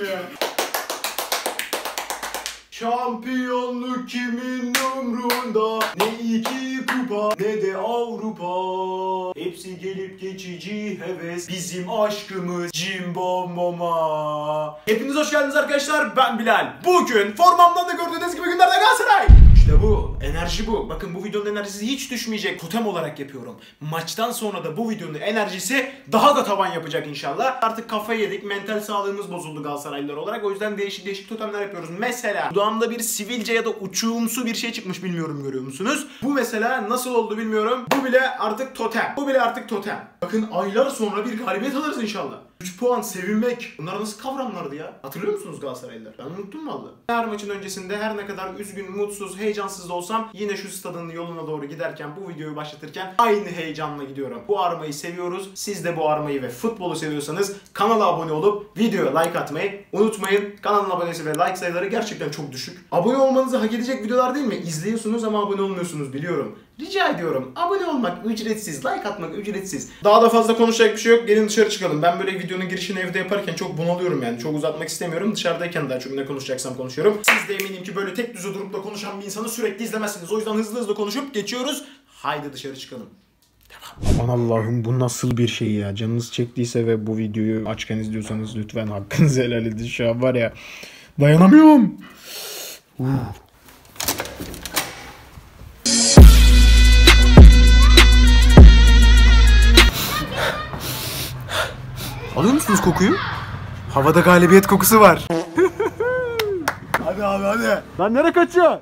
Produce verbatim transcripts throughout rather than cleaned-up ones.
ya. Şampiyonluk kimin umrunda? Ne iki kupa ne de Avrupa. Hepsi gelip geçici heves. Bizim aşkımız Cimbomoma. Hepiniz hoş geldiniz arkadaşlar. Ben Bilal. Bugün formamdan da gördüğünüz gibi günlerde Galatasaray. İşte bu. Enerji bu. Bakın bu videonun enerjisi hiç düşmeyecek. Totem olarak yapıyorum. Maçtan sonra da bu videonun enerjisi daha da tavan yapacak inşallah. Artık kafayı yedik. Mental sağlığımız bozuldu Galatasaraylılar olarak. O yüzden değişik değişik totemler yapıyoruz. Mesela dudağımda bir sivilce ya da uçuğumsu bir şey çıkmış, bilmiyorum, görüyor musunuz? Bu mesela nasıl oldu bilmiyorum. Bu bile artık totem. Bu bile artık totem. Bakın aylar sonra bir galibiyet alırız inşallah. üç puan, sevinmek. Bunlar nasıl kavramlardı ya? Hatırlıyor musunuz Galatasaraylılar? Ben unuttum vallahi. Her maçın öncesinde her ne kadar üzgün, mutsuz, heyecansız da olsam yine şu stadın yoluna doğru giderken, bu videoyu başlatırken aynı heyecanla gidiyorum. Bu armayı seviyoruz. Siz de bu armayı ve futbolu seviyorsanız kanala abone olup videoya like atmayı unutmayın. Kanalın abonesi ve like sayıları gerçekten çok düşük. Abone olmanızı hak edecek videolar değil mi? İzliyorsunuz ama abone olmuyorsunuz, biliyorum. Rica ediyorum. Abone olmak ücretsiz, like atmak ücretsiz. Daha da fazla konuşacak bir şey yok. Gelin dışarı çıkalım. Ben böyle videonun girişini evde yaparken çok bunalıyorum yani. Çok uzatmak istemiyorum. Dışarıdayken daha çok ne konuşacaksam konuşuyorum. Siz de eminim ki böyle tek düze durup da konuşan bir insanı sürekli izlemezsiniz. O yüzden hızlı hızlı konuşup geçiyoruz. Haydi dışarı çıkalım. Aman Allah'ım, bu nasıl bir şey ya? Canınız çektiyse ve bu videoyu açken izliyorsanız lütfen hakkınızı helal edin. Şu an var ya, dayanamıyorum. Uh. Alıyor musunuz kokuyu? Havada galibiyet kokusu var. Hadi abi hadi. Lan nereye kaçıyor?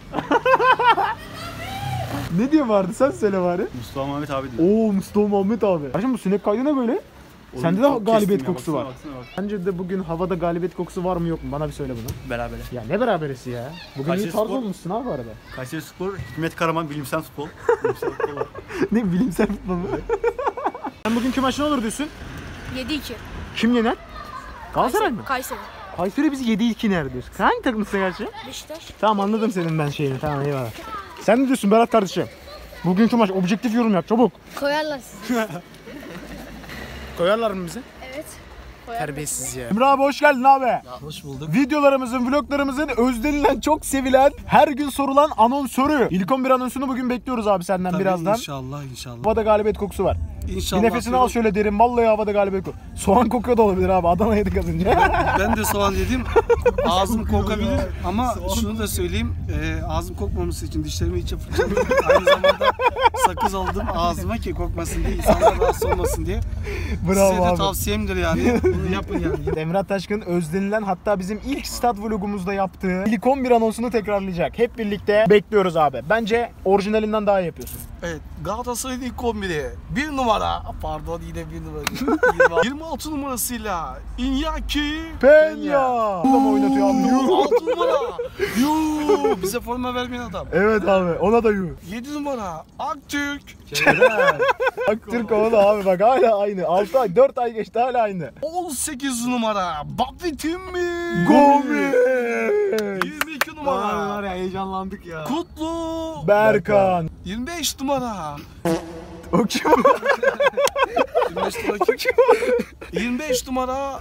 Ne diye vardı, sen söyle bari. Mustafa Muhammed abi diyor. Oo, Mustafa Muhammed abi. Kardeşim bu sinek kaydı ne böyle? Oğlum, sende de galibiyet ya, kokusu baksana, var. baksana, baksana. Bence de bugün havada galibiyet kokusu var mı yok mu? Bana bir söyle bunu. Berabere. Ya ne beraberisi ya? Bugün Kayseri iyi tarz Spor. olmuşsun abi arada. Kayseri Spor, Hikmet Karaman bilimsel futbol. Bilimsel futbol var. Ne bilimsel futbol mu? Sen bugünkü maç ne olur diyorsun? yedi iki. Kim yener? Galatasaray mı? Kayseri. Kayseri bizi yedi iki iner diyorsun. Hangi takımsın karşı? Beşiktaş. Tamam, anladım senin ben şeyini. Tamam, eyvallah. Sen ne diyorsun Berat kardeşim? Bugünkü maç objektif yorum yap çabuk. Koyarlar sizi. Koyarlar mı bizi? Evet. Terbiyesiz ya. Emre abi hoş geldin abi. Ya, hoş bulduk. Videolarımızın, vloglarımızın özlenilen, çok sevilen, her gün sorulan anonsörü. İlk on bir anonsunu bugün bekliyoruz abi senden. Tabii birazdan. İnşallah inşallah. Havada galibiyet kokusu var. İnşallah. Bir nefesini al şöyle derin. Vallahi havada galibiyet kokusu. Soğan kokuyor da olabilir abi. Adana yedik az önce. Ben de soğan yedim. Ağzım kokabilir ama şunu da söyleyeyim. E, ağzım kokmaması için dişlerimi içe fırçalıyorum. Aynı zamanda sakız aldım ağzıma ki kokmasın diye, insanlar rahatsız olmasın diye. Bravo Size de abi. tavsiyemdir yani. Bunu yapın yani. Emrah Taşkın özlenilen, hatta bizim ilk stat vlogumuzda yaptığı ilk on bir anonsunu tekrarlayacak. Hep birlikte bekliyoruz abi. Bence orijinalinden daha iyi yapıyorsun. Evet, Galatasaray'ın ilk on biri. Bir numara, pardon yine bir numara. yirmi altı numarasıyla Iñaki Peña. Burada mı oynatıyor abi? Yuh, altı numara. Yuh, bize forma vermeyen adam. Evet abi, ona da yuh. yedi numara Aktürk. Aktürk o da abi, bak hala aynı. altı ay, dört ay geçti hala aynı. on sekiz numara Bafetimmi. Gomis. yirmi iki numara ya, heyecanlandık ya. Kutlu Berkan. yirmi beş numara. O kim? yirmi beş numara kim? yirmi beş numara.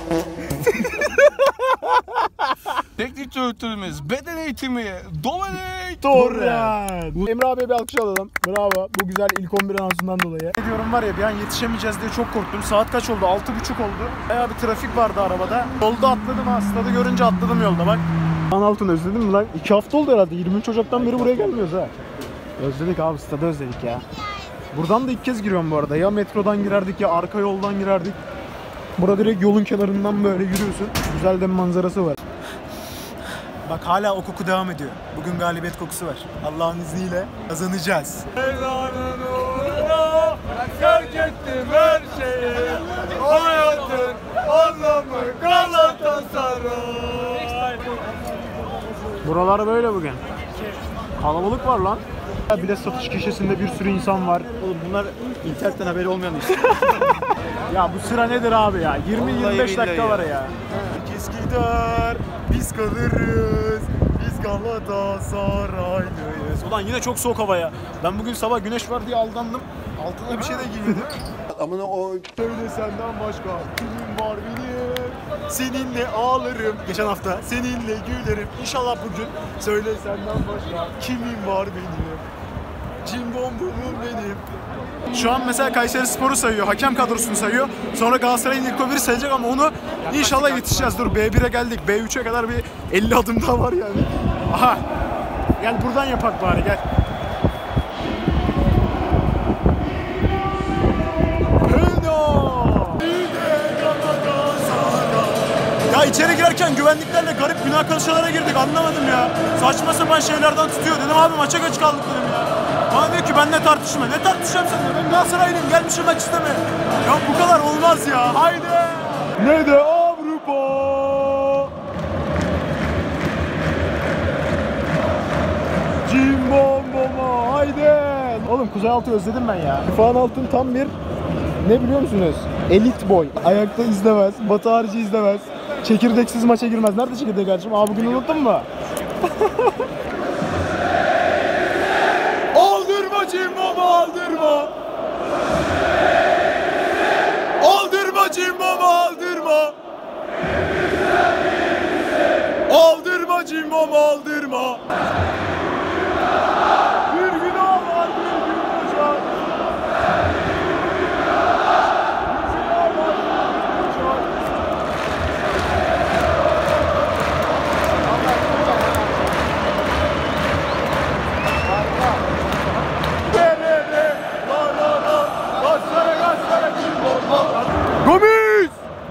Teknik direktörümüz, beden eğitimi Dominik Torren. Emre abiye bir alkış alalım. Bravo. Bu güzel ilk on bir anonsundan dolayı. Ne diyorum var ya, bir an yetişemeyeceğiz diye çok korktum. Saat kaç oldu? altı buçuk oldu. Bayağı bir trafik vardı arabada. Yolda atladım ha. Stadı görünce atladım yolda bak. Lan Altun özledin mi lan? iki hafta oldu herhalde. yirmi üç Ocak'tan beri buraya gelmiyoruz ha. Özledik abi, stadı özledik ya. Buradan da ilk kez giriyorum bu arada. Ya metrodan girerdik ya arka yoldan girerdik. Burada direkt yolun kenarından böyle yürüyorsun. Güzel de bir manzarası var. Bak hala o koku devam ediyor. Bugün galibiyet kokusu var. Allah'ın izniyle kazanacağız. Ezanın uğruna terk ettim her şeyi. Hayatın anlamı Galatasaray. Buralar böyle bugün. Kalabalık var lan. Bir de satış köşesinde bir sürü insan var. Oğlum bunlar internetten haberi olmayan iş. Ya bu sıra nedir abi ya? yirmi yirmi beş dakika ya. var ya. Herkes gider, biz kalırız. Biz Galatasaraylıyız. Ulan yine çok soğuk hava ya. Ben bugün sabah güneş var diye aldandım. Altına bir şey de giymedim. Amına o Söyle senden başka kimin var benim? seninle ağlarım. Geçen hafta seninle gülerim. İnşallah bugün söyle senden başka kimim var benim? Cimbombumun benim. Şu an mesela Kayserispor'u sayıyor, hakem kadrosunu sayıyor. Sonra Galatasaray'ın ilk on biri sayacak ama onu inşallah yetişeceğiz. Dur B bire geldik, B üçe kadar bir elli adım daha var yani. Aha. Gel buradan yapak bari gel. Ya içeri girerken güvenliklerle garip günah karşılara girdik, anlamadım ya. Saçma sapan şeylerden tutuyor. Dedim abi maça geç kaldık dedim ya. Bana diyor ki benimle tartışma. Ne tartışacağım seninle? Ben Galatasaraylıyım, gelmişim maç istemeye. Ya bu kadar olmaz ya. Haydi. Ne de Avrupa. Cimbomboma haydi. Oğlum Kuzey Altı özledim ben ya. Tufan Altın tam bir ne biliyor musunuz? Elit boy. Ayakta izlemez, batı harici izlemez. Çekirdeksiz maça girmez. Nerede çekirdek kardeşim? Aa bugün unuttun mu? Aldırma Cimbom'u aldırma. Aldırma Cimbom'u aldırma. Aldırma Cimbom'u aldırma. Bir günah var, bir gün koşar. Gomis!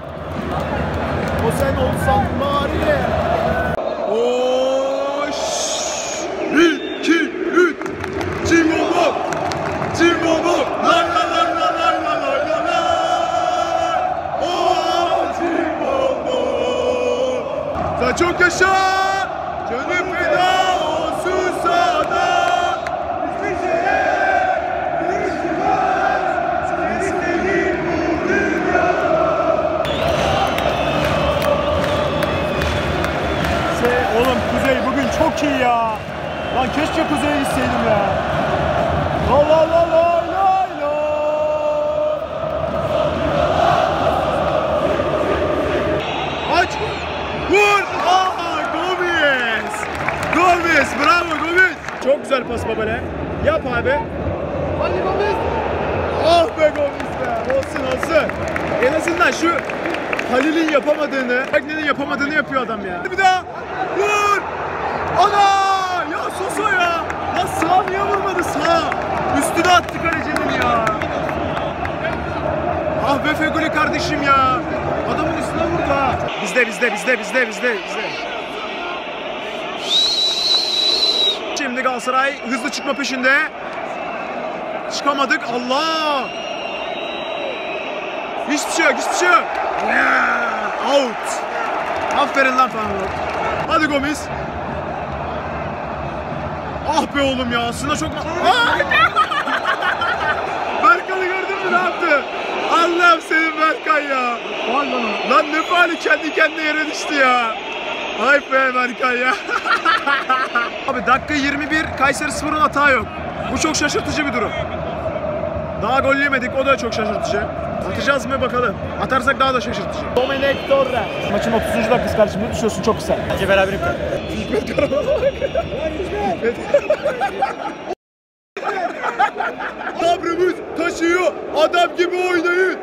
O sen olsan bari. Oş! Bir, iki, üç. Cimbombo! Cimbombo! La la la la la la la la la. Oh Cimbombo! Sen çok yaşa! Canım feda olsun sana. Oğlum Kuzey bugün çok iyi ya. Lan keşke Kuzey'e gitseydim ya. La la la la la la. Aç. Vur. Aha Gomis. Gomis bravo Gomis. Çok güzel pas babale. Yap abi. Hadi Gomis. Ah be Gomis be. Olsun olsun. En azından şu Halil'in yapamadığını, Agne'nin yapamadığını yapıyor adam ya. Bir daha. Vur! Ana! Ya Soso ya! Lan sağa niye vurmadı sağa? Üstüne attı kalecinin ya. Ah be Feguli kardeşim ya. Adamın üstüne vurdu ha. Bizde bizde bizde bizde bizde bizde. Şimdi Galatasaray hızlı çıkma peşinde. Çıkamadık. Allah! Hiçbir şey yok, hiçbir şey yok. Yeah, out. Aferin lan falan. Hadi Gomis. Ah be oğlum ya. Aslında çok... Berkan'ı gördün mü ne yaptı? Allah'ım senin Berkan ya. Lan ne faali kendi kendine yere düştü ya. Ay be Berkan ya. Abi dakika yirmi bir Kayserispor'un hata yok. Bu çok şaşırtıcı bir durum. Daha gol yemedik, o da çok şaşırtıcı. Atacağız mı bakalım. Atarsak daha da şaşırtıcı. Domenek Torre. Maçın otuzuncu dakikası kardeşim. Ne düşüyorsun? Çok güzel. Bence beraber iptal. Hikmet Karaman. Sabrımız taşıyor. Adam gibi oynayın.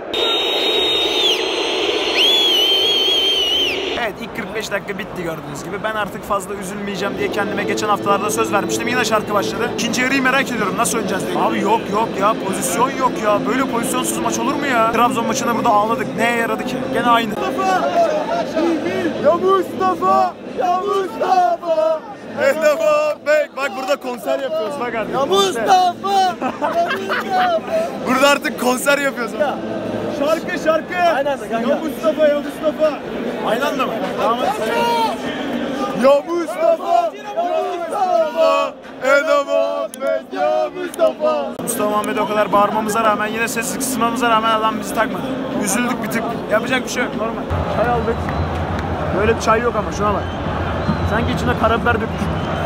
Evet ilk kırk beş dakika bitti gördüğünüz gibi. Ben artık fazla üzülmeyeceğim diye kendime geçen haftalarda söz vermiştim. Yine şarkı başladı. İkinci yarıyı merak ediyorum. Nasıl oynayacağız diye. Abi yok yok ya. Pozisyon yok ya. Böyle pozisyonsuz maç olur mu ya? Trabzon maçında burada ağladık. Neye yaradı ki? Gene aynı. Mustafa! Ya Mustafa! Ya Mustafa! Mustafa! Bak burada konser yapıyoruz bak artık. Ya Mustafa! Ya Mustafa! Burada artık konser yapıyoruz. Şarkı şarkı. Aynen de kanka. Ya Mustafa ya Mustafa. Aynı anda mı? Tamam. Ya Mustafa. Ya Mustafa. Eda Muhammed ya Mustafa. Mustafa Muhammed o kadar bağırmamıza rağmen yine sessiz kısmamıza rağmen adam bizi takmadı. Üzüldük bir tık. Yapacak bir şey yok normal. Çay aldık. Böyle bir çay yok ama şuna bak. Sanki içine karabiber dökmüş.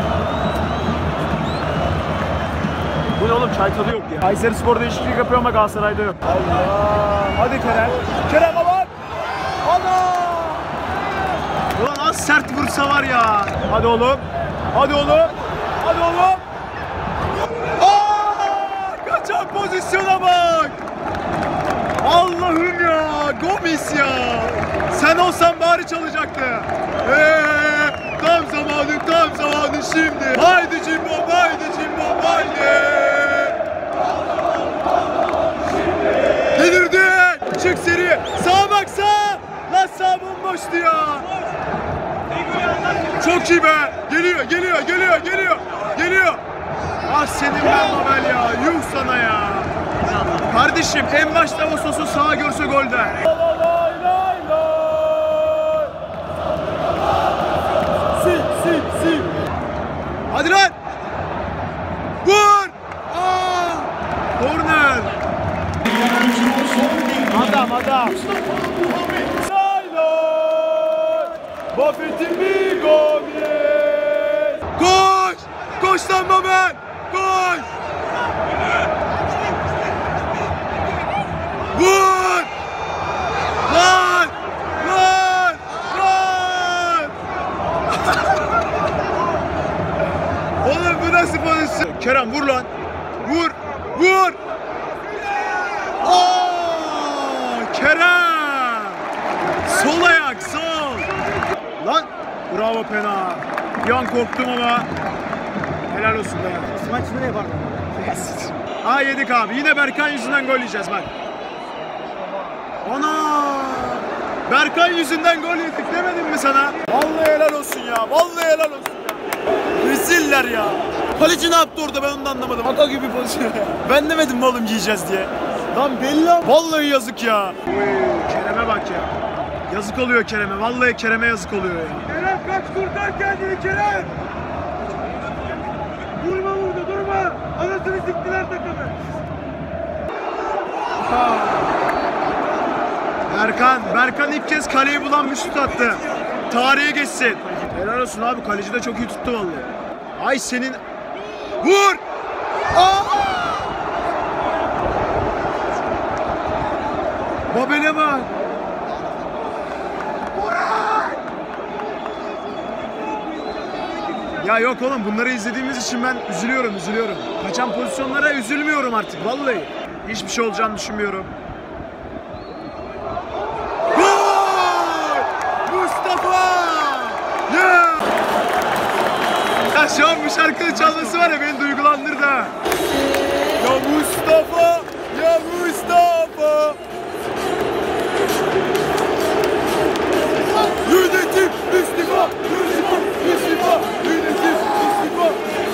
Bu ne oğlum çay tadı yok ya. Kayserispor değişiklik yapıyor ama Galatasaray'da yok. Allah. Hadi Kerem. Kerem bak. Ana. Ulan az sert vursa var ya. Hadi oğlum. Hadi oğlum. Hadi oğlum. Aa! Kaçan pozisyona bak. Allah'ım ya. Gomis ya. Sen olsan bari çalacaktı. Eee tam zamanı tam zamanı şimdi. Haydi Cimbom haydi Cimbom haydi. Delirdi. Çık seri. Sağa bak sağa. Lan sağ bomboştu ya. Çok iyi be. Geliyor geliyor geliyor geliyor. Geliyor. Ah senin ben Mabel ya. Yuh sana ya. Kardeşim en başta o sosu sağa görse golde. Sil sil sil. Hadi lan. Vur. Aa! Korner. Adam adam. Buffett'in bir golü. Koş! Koş lan Mabel! Koş! Vur! Lan! Lan! Lan! Oğlum bu nasıl pozisyon? Kerem vur lan! Vur! Vur! Aa! Kerem! Sol ayak sol! Lan! Bravo pena! Bir an korktum ama helal olsun da ya. Maç nereye var? Aa yedik abi. Yine Berkan yüzünden gol yiyeceğiz bak. Ana! Berkan yüzünden gol yedik demedim mi sana? Vallahi helal olsun ya. Vallahi helal olsun ya. Reziller ya. Kaleci ne yaptı orada ben onu da anlamadım. Aka gibi pozisyon. Ben demedim mi oğlum yiyeceğiz diye. Lan belli ama. Vallahi yazık ya. Oy, Kerem'e bak ya. Yazık oluyor Kerem'e. Vallahi Kerem'e yazık oluyor ya. Kerem kaç kurtar kendini Kerem. Durma burada durma. Anasını siktiler takımı. Berkan, Berkan ilk kez kaleyi bulan bir şut attı. Tarihe geçsin. Helal olsun abi, kaleci de çok iyi tuttu vallahi. Ay senin... Vur! Aa! Babel'e bak. Ya yok oğlum, bunları izlediğimiz için ben üzülüyorum, üzülüyorum. Kaçan pozisyonlara üzülmüyorum artık vallahi. Hiçbir şey olacağını düşünmüyorum. Gol! Mustafa! Yeah! Ya şu an bu şarkının çalması var ya, beni duygulandırdı ha. Ya Mustafa! Ya Mustafa! Yönetim istifa! İstifa! İstifa! Yönetim istifa!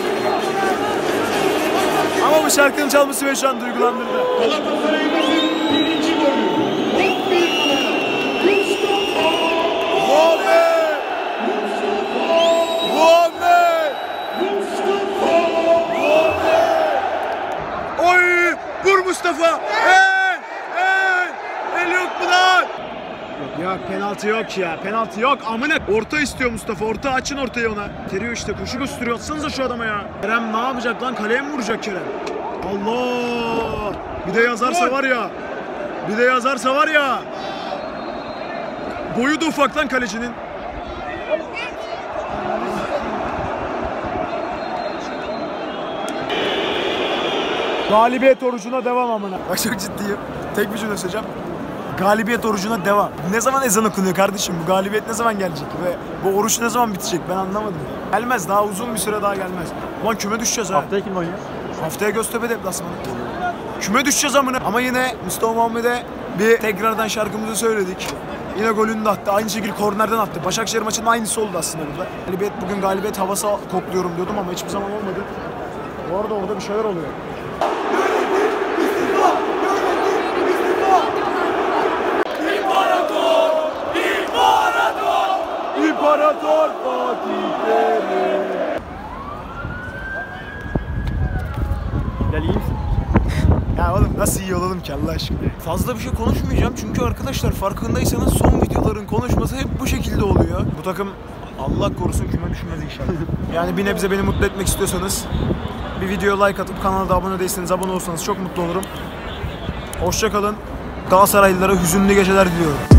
Ama bu şarkının çalması beni şu an duygulandırdı. Galatasaray'ımızın birinci golü. Mustafa! Muhammed! Muhammed! Mustafa! Muhammed! Oy! Vur Mustafa! El! El! El yok mu lan? Ya penaltı yok ya, penaltı yok amına. Orta istiyor Mustafa, orta açın ortayı ona. Teriyor işte, koşu gösteriyor, atsanıza şu adama ya. Kerem ne yapacak lan, kaleye mi vuracak Kerem? Allah! Bir de yazarsa var ya, bir de yazarsa var ya. Boyu da ufak lan kalecinin. Galibiyet orucuna devam amına. Bak çok ciddiyim. Tek bir cümle söyleyeceğim. Galibiyet orucuna devam. Ne zaman ezan okunuyor kardeşim? Bu galibiyet ne zaman gelecek? Ve bu oruç ne zaman bitecek? Ben anlamadım. Gelmez. Daha uzun bir süre daha gelmez. Ulan küme düşeceğiz ha. Haftaya kim oynuyor? Haftaya Göztepe deplasmanı. Küme düşeceğiz amına. Ama yine Mustafa Muhammed'e bir tekrardan şarkımızı söyledik. Yine golünü de attı. Aynı şekilde kornerden attı. Başakşehir maçının aynısı oldu aslında burada. Galibiyet, bugün galibiyet havası kokluyorum diyordum ama hiçbir zaman olmadı. Bu arada orada bir şeyler oluyor. İmparator Fatihleri. Gel iyi misin? Ya oğlum nasıl iyi olalım ki Allah aşkına. Fazla bir şey konuşmayacağım çünkü arkadaşlar farkındaysanız son videoların konuşması hep bu şekilde oluyor. Bu takım Allah korusun küme düşmez inşallah. Yani bir nebze beni mutlu etmek istiyorsanız bir videoya like atıp kanala da abone değilseniz abone olsanız çok mutlu olurum. Hoşça kalın. Galatasaraylılara hüzünlü geceler diliyorum.